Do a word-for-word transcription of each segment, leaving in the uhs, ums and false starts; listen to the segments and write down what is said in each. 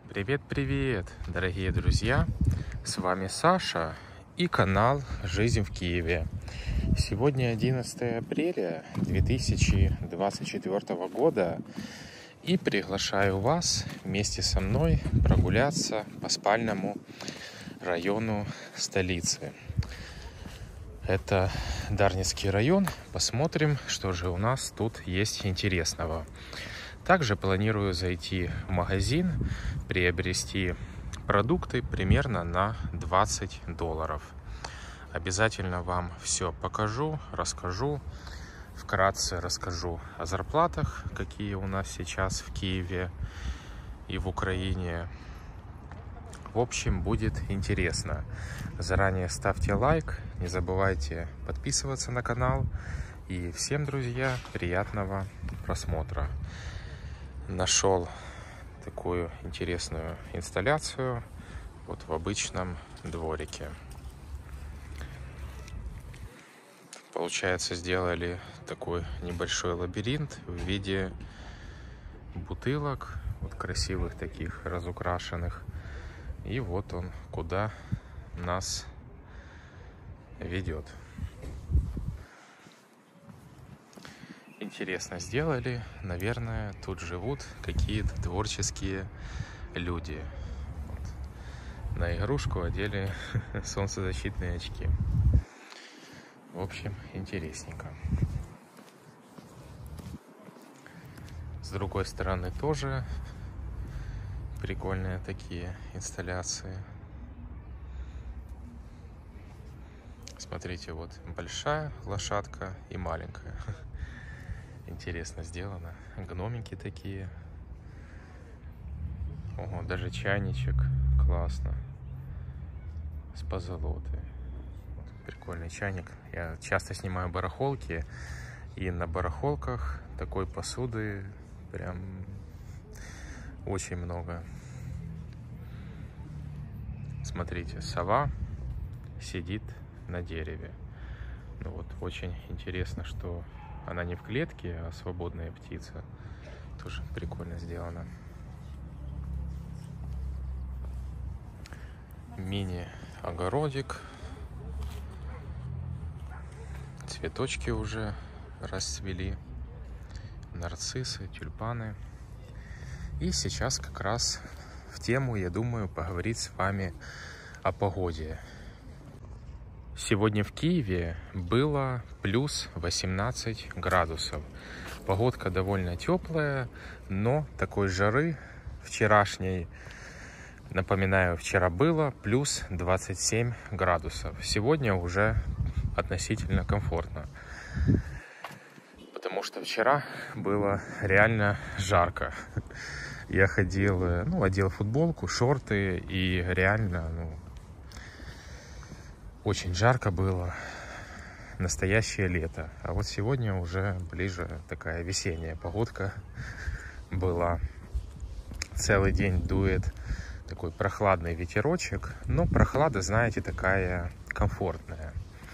Привет-привет, дорогие друзья! С вами Саша и канал «Жизнь в Киеве». Сегодня одиннадцатое апреля две тысячи двадцать четвёртого года и приглашаю вас вместе со мной прогуляться по спальному району столицы. Это Дарницкий район. Посмотрим, что же у нас тут есть интересного. Также планирую зайти в магазин, приобрести продукты примерно на двадцать долларов. Обязательно вам все покажу, расскажу. Вкратце расскажу о зарплатах, какие у нас сейчас в Киеве и в Украине. В общем, будет интересно. Заранее ставьте лайк, не забывайте подписываться на канал. И всем, друзья, приятного просмотра. Нашел такую интересную инсталляцию вот в обычном дворике. Получается, сделали такой небольшой лабиринт в виде бутылок, вот красивых таких, разукрашенных. И вот он, куда нас ведет. Интересно сделали. Наверное, тут живут какие-то творческие люди. Вот. На игрушку одели солнцезащитные очки. В общем, интересненько. С другой стороны тоже прикольные такие инсталляции. Смотрите, вот большая лошадка и маленькая. Интересно сделано. Гномики такие. Ого, даже чайничек. Классно. С позолотой. Прикольный чайник. Я часто снимаю барахолки. И на барахолках такой посуды прям очень много. Смотрите, сова сидит на дереве. Ну вот, очень интересно, что она не в клетке, а свободная птица. Тоже прикольно сделано. Мини-огородик. Цветочки уже расцвели. Нарциссы, тюльпаны. И сейчас как раз в тему, я думаю, поговорить с вами о погоде. Сегодня в Киеве было плюс восемнадцать градусов. Погодка довольно теплая, но такой жары вчерашней, напоминаю, вчера было плюс двадцать семь градусов. Сегодня уже относительно комфортно. Потому что вчера было реально жарко. Я ходил, ну, одел футболку, шорты, и реально, ну, очень жарко было. Настоящее лето. А вот сегодня уже ближе такая весенняя погодка была. Целый день дует такой прохладный ветерочек. Но прохлада, знаете, такая комфортная.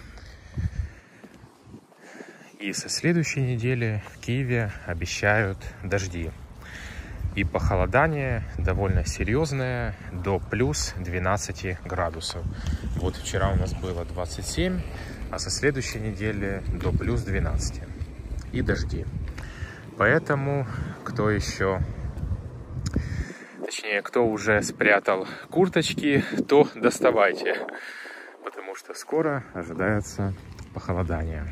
И со следующей недели в Киеве обещают дожди. И похолодание довольно серьезное, до плюс двенадцати градусов. Вот вчера у нас было двадцать семь, а со следующей недели до плюс двенадцати. И дожди. Поэтому, кто еще, точнее, кто уже спрятал курточки, то доставайте. Потому что скоро ожидается похолодание.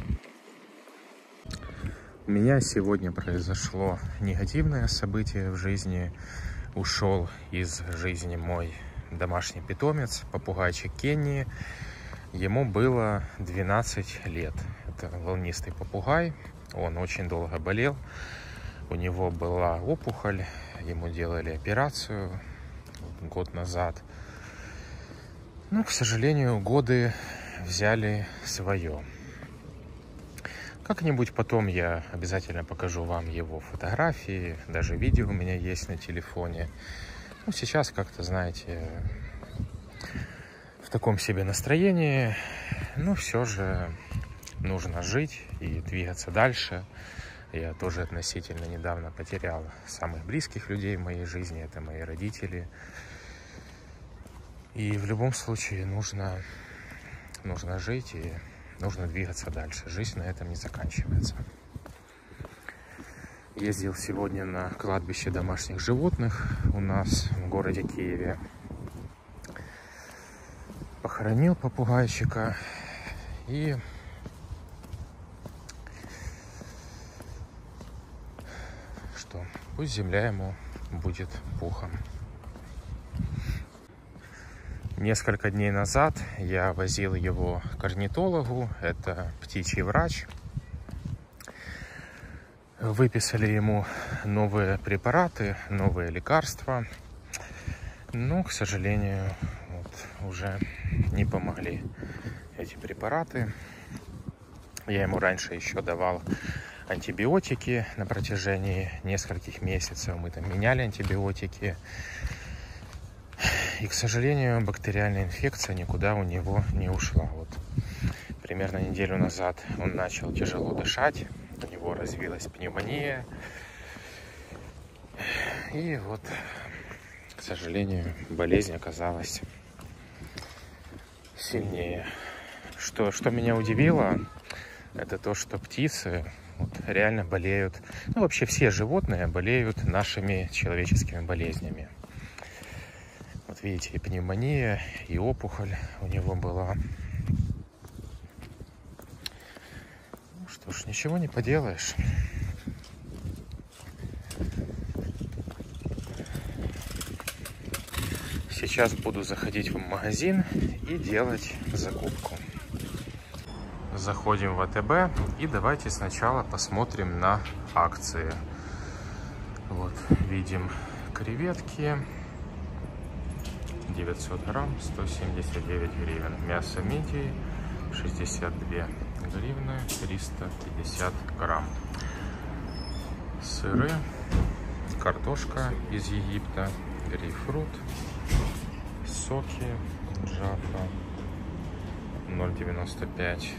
У меня сегодня произошло негативное событие в жизни. Ушел из жизни мой домашний питомец, попугайчик Кенни. Ему было двенадцать лет. Это волнистый попугай. Он очень долго болел. У него была опухоль. Ему делали операцию год назад. Но, к сожалению, годы взяли свое. Как-нибудь потом я обязательно покажу вам его фотографии, даже видео у меня есть на телефоне. Ну, сейчас как-то, знаете, в таком себе настроении, но все же нужно жить и двигаться дальше. Я тоже относительно недавно потерял самых близких людей в моей жизни. Это мои родители. И в любом случае нужно, нужно жить и нужно двигаться дальше. Жизнь на этом не заканчивается. Ездил сегодня на кладбище домашних животных у нас в городе Киеве. Похоронил попугайчика. И что, пусть земля ему будет пухом. Несколько дней назад я возил его к орнитологу, это птичий врач. Выписали ему новые препараты, новые лекарства. Но, к сожалению, вот, уже не помогли эти препараты. Я ему раньше еще давал антибиотики на протяжении нескольких месяцев. Мы там меняли антибиотики. И, к сожалению, бактериальная инфекция никуда у него не ушла. Вот примерно неделю назад он начал тяжело дышать. У него развилась пневмония. И вот, к сожалению, болезнь оказалась сильнее. Что, что меня удивило, это то, что птицы вот, реально болеют. Ну, вообще все животные болеют нашими человеческими болезнями. Вот видите, и пневмония, и опухоль у него была. Ну что ж, ничего не поделаешь. Сейчас буду заходить в магазин и делать закупку. Заходим в АТБ и давайте сначала посмотрим на акции. Вот видим креветки. девятьсот грамм, сто семьдесят девять гривен. Мясо мидии шестьдесят две гривны, триста пятьдесят грамм. Сыры, картошка из Египта, грейпфрут, соки, Джафа ноль девяносто пять.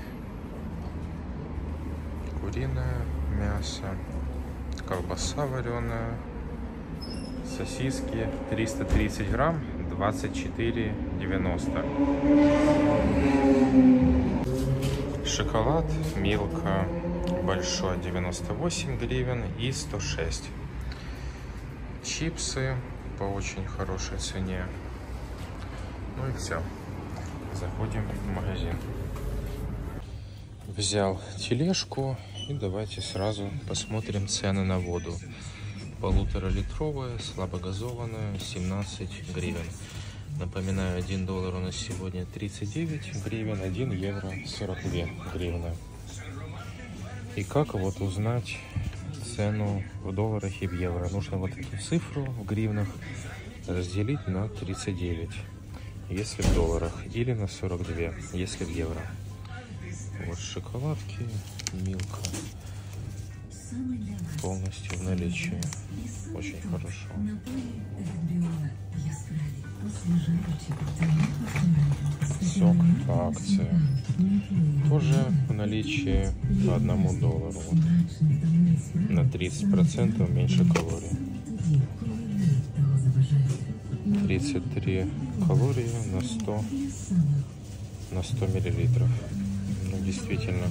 Куриное мясо, колбаса вареная, сосиски триста тридцать грамм, двадцать четыре девяносто. Шоколад Милка большой девяносто восемь гривен и сто шесть. Чипсы по очень хорошей цене. Ну и все. Заходим в магазин. Взял тележку и давайте сразу посмотрим цены на воду. Полуторалитровая, слабогазованная, семнадцать гривен. Напоминаю, один доллар у нас сегодня тридцать девять гривен, один евро сорок две гривны. И как вот узнать цену в долларах и в евро? Нужно вот эту цифру в гривнах разделить на тридцать девять, если в долларах, или на сорок два, если в евро. Вот шоколадки Милка полностью в наличии. Очень хорошо. Сок по акции. Тоже в наличии по одному доллару. Вот. На тридцать процентов меньше калорий. тридцать три калории на сто, на сто миллилитров. Ну, действительно,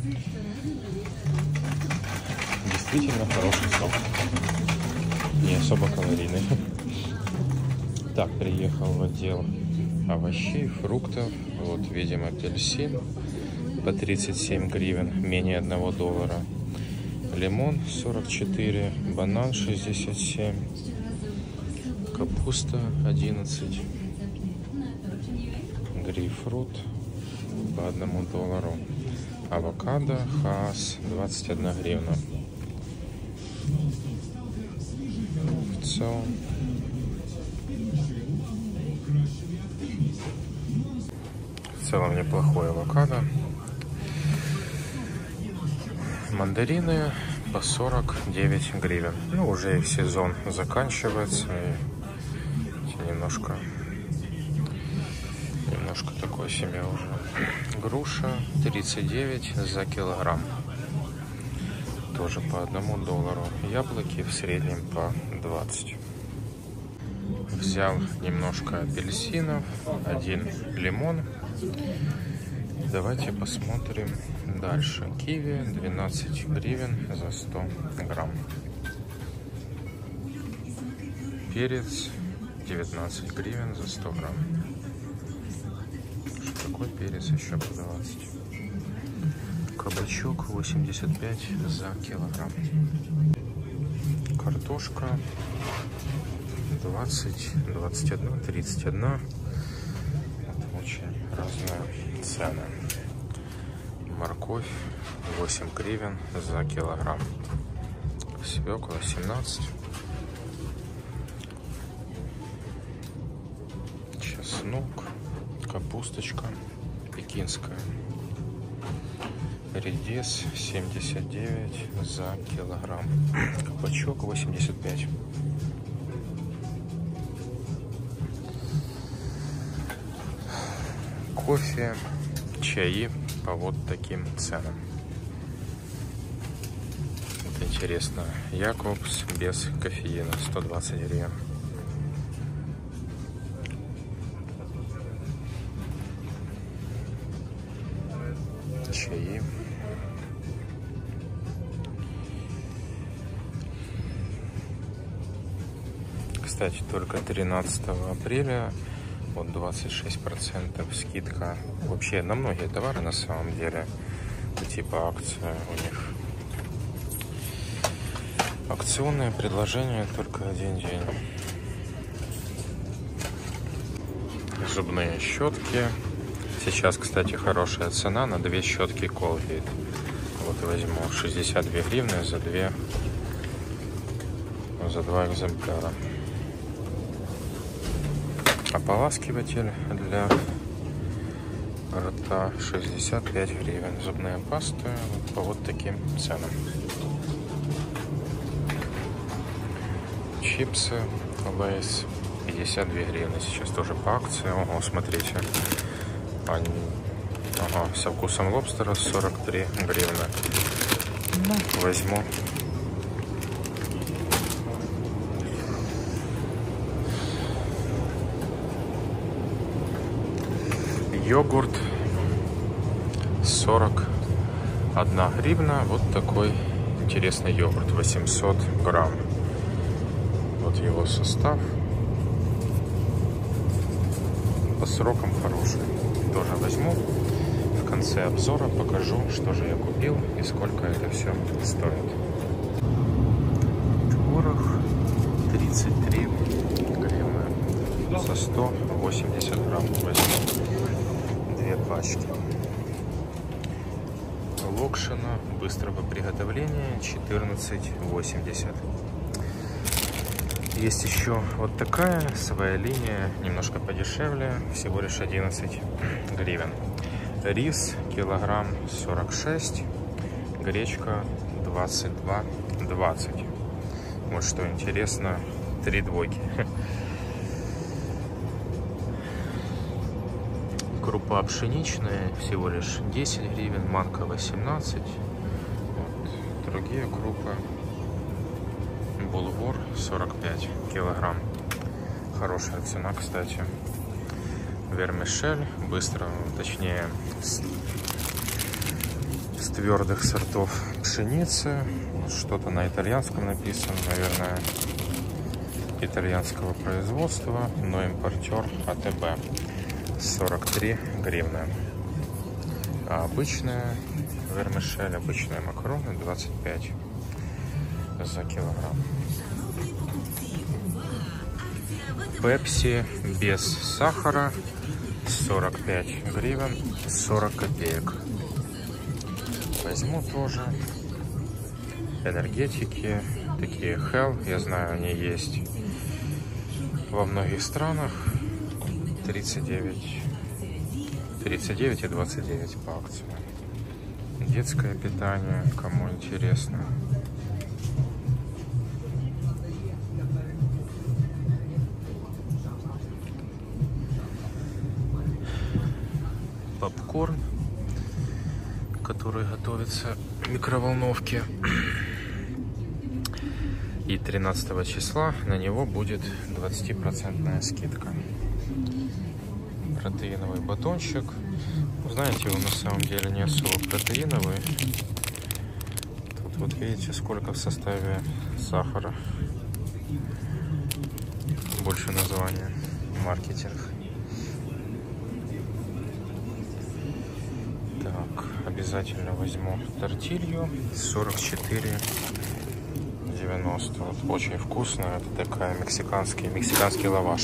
действительно хороший сок. Не особо калорийный. Так, приехал в отдел овощей, фруктов. Вот видим апельсин по тридцать семь гривен, менее одного доллара. Лимон сорок четыре, банан шестьдесят семь, капуста одиннадцать, грейпфрут по одному доллару, авокадо Хаас двадцать одна гривна. В целом в целом неплохой авокадо. Мандарины по сорок девять гривен. Ну, уже их сезон заканчивается. И немножко, немножко такое себе уже. Груша тридцать девять за килограмм. тоже по одному доллару. Яблоки в среднем по двадцать. Взял немножко апельсинов, один лимон. Давайте посмотрим дальше. Киви двенадцать гривен за сто грамм. Перец девятнадцать гривен за сто грамм. Что такой перец еще по двадцать? Кабачок восемьдесят пять за килограмм. Картошка двадцать, двадцать один, тридцать один. Это очень разные цены. Морковь восемь гривен за килограмм. Свекла семнадцать. Чеснок, капусточка пекинская. Редис семьдесят девять за килограмм. Кабачок восемьдесят пять. Кофе, чаи по вот таким ценам. Вот интересно. Якобс без кофеина сто двадцать гривен. Чаи. Кстати, только тринадцатого апреля вот двадцать шесть процентов скидка вообще на многие товары на самом деле. Типа акция у них. Акционное предложение только один день. Зубные щетки. Сейчас, кстати, хорошая цена на две щетки Colgate. Вот возьму шестьдесят две гривны за две, за два экземпляра. Ополаскиватель для рта шестьдесят пять гривен. Зубная паста вот по вот таким ценам. Чипсы Лейс пятьдесят две гривны. Сейчас тоже по акции. Ого, смотрите. Они... Ага, со вкусом лобстера сорок три гривны. Ну, возьму. Йогурт сорок одна гривна. Вот такой интересный йогурт, восемьсот грамм. Вот его состав. По срокам хороший. Тоже возьму. В конце обзора покажу, что же я купил и сколько это все стоит. Творог тридцать три гривны за сто восемьдесят грамм. Возьму две пачки. Локшина быстрого приготовления четырнадцать восемьдесят. Есть еще вот такая своя линия, немножко подешевле, всего лишь одиннадцать гривен. Рис килограмм сорок шесть, гречка двадцать два двадцать. Вот что интересно, три двойки. Крупа пшеничная всего лишь десять гривен, манка восемнадцать. Вот. Другие крупы. Булгур сорок пять килограмм. Хорошая цена, кстати. Вермишель быстро, точнее с, с твердых сортов пшеницы. Что-то на итальянском написано, наверное, итальянского производства, но импортер АТБ. сорок три гривны. А обычная вермишель, обычные макароны двадцать пять за килограмм. Пепси без сахара сорок пять гривен сорок копеек. Возьму тоже. Энергетики такие Hell, я знаю, они есть во многих странах. тридцать девять, тридцать девять и двадцать девять по акции. Детское питание, кому интересно. Попкорн, который готовится в микроволновке. И тринадцатого числа на него будет двадцатипроцентная скидка. Протеиновый батончик. Знаете, он на самом деле не особо протеиновый. Тут вот видите, сколько в составе сахара. Больше названия. Маркетинг. Так, обязательно возьму тортилью. сорок четыре девяносто. Вот, очень вкусная. Это такая мексиканский, мексиканский лаваш.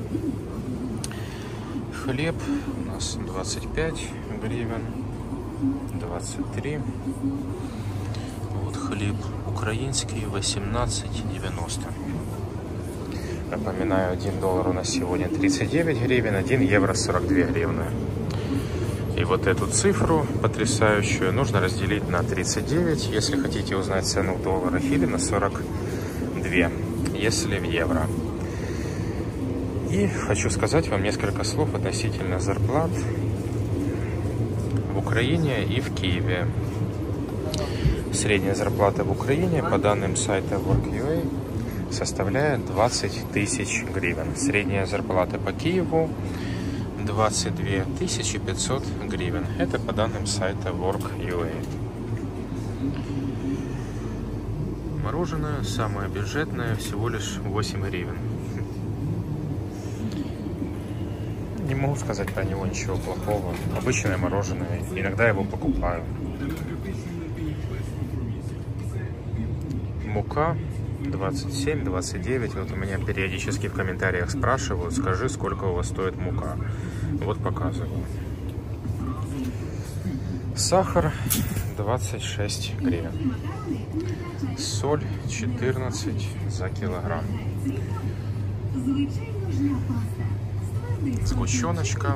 Хлеб у нас двадцать пять гривен. двадцать три. Вот хлеб украинский восемнадцать девяносто. Напоминаю, один доллар у нас сегодня тридцать девять гривен, один евро сорок две гривны. И вот эту цифру потрясающую нужно разделить на тридцать девять, если хотите узнать цену в долларах, или на сорок два, если в евро. И хочу сказать вам несколько слов относительно зарплат в Украине и в Киеве. Средняя зарплата в Украине, по данным сайта Work.ua, составляет двадцать тысяч гривен. Средняя зарплата по Киеву двадцать две тысячи пятьсот гривен. Это по данным сайта Work.ua. Мороженое самое бюджетное, всего лишь восемь гривен. Не могу сказать про него ничего плохого. Обычное мороженое. Иногда его покупаю. Мука двадцать семь — двадцать девять. Вот у меня периодически в комментариях спрашивают: скажи, сколько у вас стоит мука. Вот показываю. Сахар двадцать шесть гривен. Соль четырнадцать за килограмм. Сгущеночка.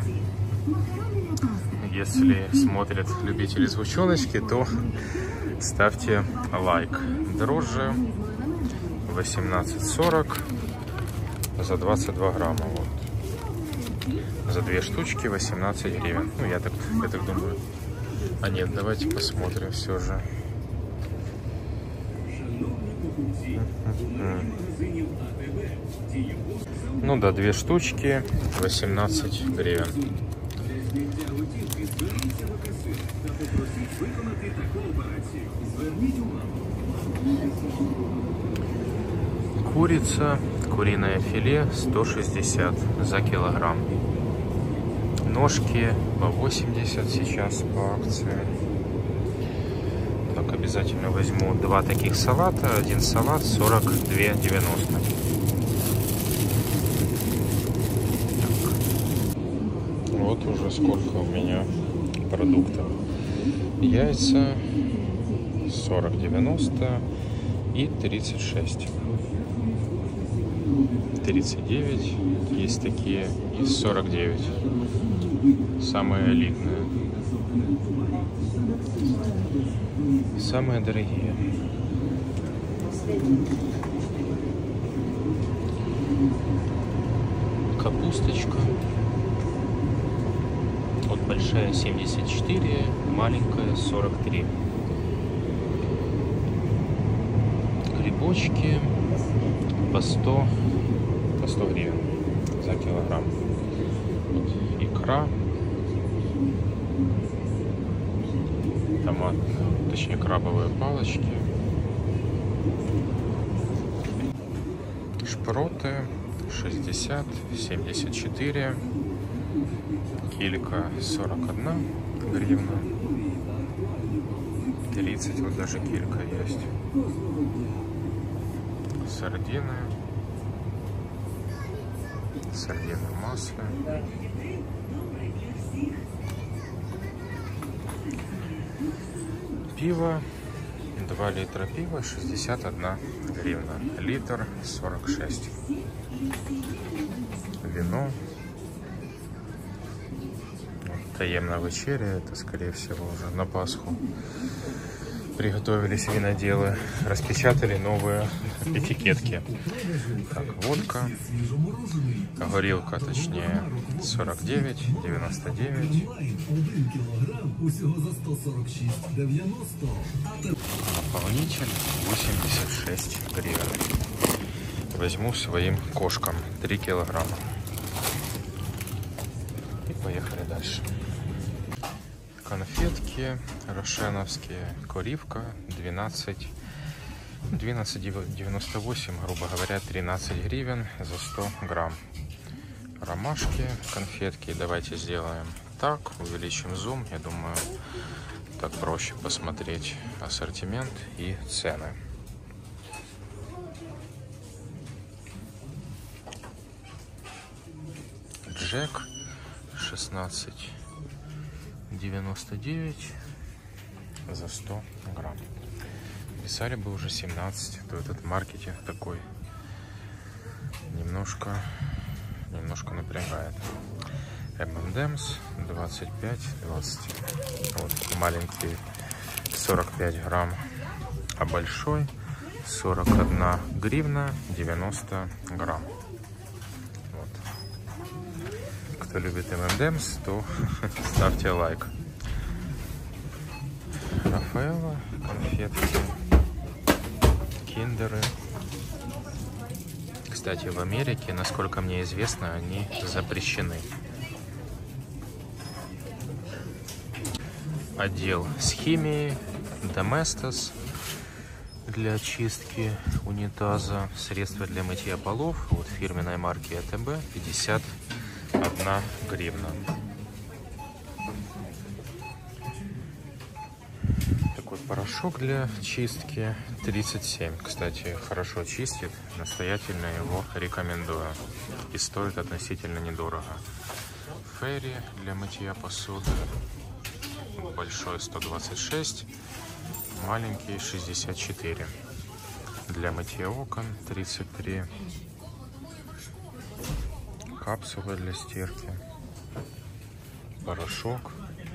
Если смотрят любители сгущеночки, то ставьте лайк. Дрожжи восемнадцать сорок за двадцать два грамма. Вот. За две штучки восемнадцать гривен. Ну, я так, я так думаю. А нет, давайте посмотрим все же. Ну да, две штучки восемнадцать гривен. Курица, куриное филе сто шестьдесят за килограмм. Ножки по восемьдесят сейчас по акции. Так, обязательно возьму два таких салата. Один салат сорок два девяносто. Вот уже сколько у меня продуктов. Яйца сорок девяносто и тридцать шесть. тридцать девять есть такие и сорок девять. Самые элитные. Самые дорогие. Капусточка. Вот большая семьдесят четыре, маленькая сорок три. Грибочки по сто, по сто гривен за килограмм. Вот. Икра. Томат, точнее крабовые палочки. Шпроты шестьдесят, семьдесят четыре. Килька сорок одна гривна. тридцать, вот даже килька есть. Сардины. Сардины в масле. Пиво. два литра пива шестьдесят одна гривна. Литр сорок шесть. Вино. Таемная вечеря, это скорее всего уже на Пасху. приготовились виноделы, распечатали новые этикетки. Так, водка, горилка, точнее, сорок девять девяносто девять. Наполнитель восемьдесят шесть гривен. Возьму своим кошкам три килограмма. И поехали дальше. Конфетки рошеновские, коривка двенадцать девяносто восемь, грубо говоря, тринадцать гривен за сто грамм. Ромашки, конфетки, давайте сделаем так, увеличим зум, я думаю, так проще посмотреть ассортимент и цены. Джек шестнадцать девяносто девять за сто грамм. Писали бы уже семнадцать, то этот маркетинг такой немножко немножко напрягает. эм энд эмс двадцать пять двадцать. Вот маленький сорок пять грамм, а большой сорок одна гривна девяносто грамм. Вот. Кто любит эм энд эмс, то ставьте лайк. Рафаэлло, конфетки, киндеры. Кстати, в Америке, насколько мне известно, они запрещены. Отдел с химией, Доместос для очистки унитаза, средства для мытья полов, вот фирменной марки а тэ бэ, пятьдесят одна гривна. Такой порошок для чистки тридцать семь. Кстати, хорошо чистит, настоятельно его рекомендую. И стоит относительно недорого. Ферри для мытья посуды. Большой сто двадцать шесть, маленький шестьдесят четыре. Для мытья окон тридцать три. Капсулы для стирки. Порошок.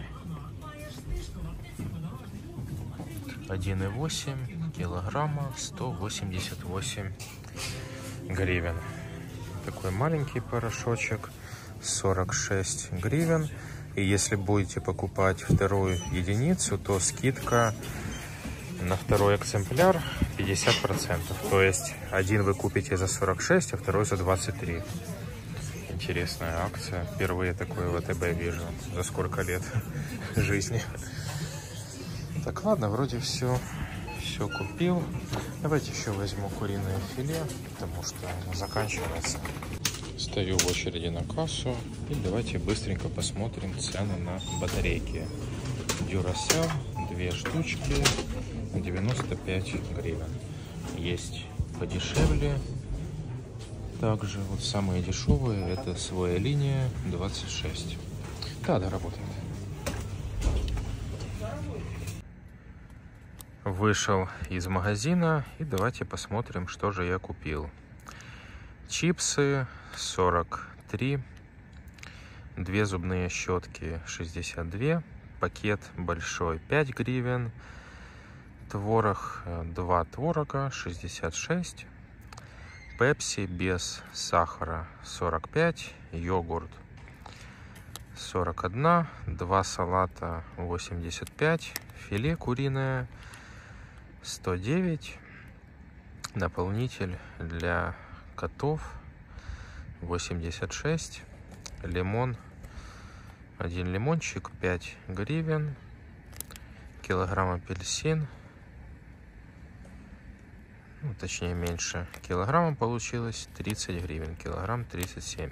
один и восемь килограмма, сто восемьдесят восемь гривен. Такой маленький порошочек, сорок шесть гривен. И если будете покупать вторую единицу, то скидка на второй экземпляр пятьдесят процентов. То есть один вы купите за сорок шесть, а второй за двадцать три. Интересная акция. Впервые такое в а тэ бэ вижу. За сколько лет жизни. Так, ладно, вроде все, все купил. Давайте еще возьму куриное филе, потому что оно заканчивается. Стою в очереди на кассу. И давайте быстренько посмотрим цены на батарейки. Duracell, две штучки, девяносто пять гривен. Есть подешевле. Также вот самые дешевые, это своя линия, двадцать шесть. Да, да, работает. Вышел из магазина и давайте посмотрим, что же я купил. Чипсы сорок три, две зубные щетки шестьдесят два, пакет большой пять гривен, творог, два творога шестьдесят шесть, пепси без сахара сорок пять, йогурт сорок один, два салата восемьдесят пять, филе куриное сто девять, наполнитель для котов восемьдесят шесть, лимон, один лимончик пять гривен, килограмм апельсин, ну, точнее меньше килограмма получилось, тридцать гривен, килограмм тридцать семь.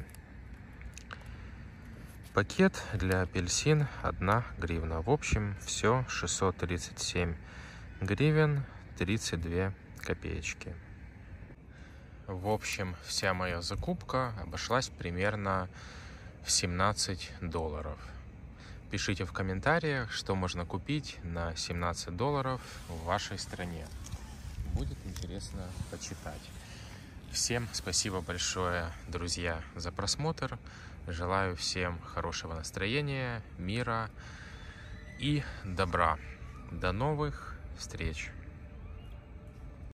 Пакет для апельсин одна гривна. В общем, все шестьсот тридцать семь гривен тридцать две копеечки. В общем, вся моя закупка обошлась примерно в семнадцать долларов. Пишите в комментариях, что можно купить на семнадцать долларов в вашей стране. Будет интересно почитать. Всем спасибо большое, друзья, за просмотр. Желаю всем хорошего настроения, мира и добра. До новых встреч.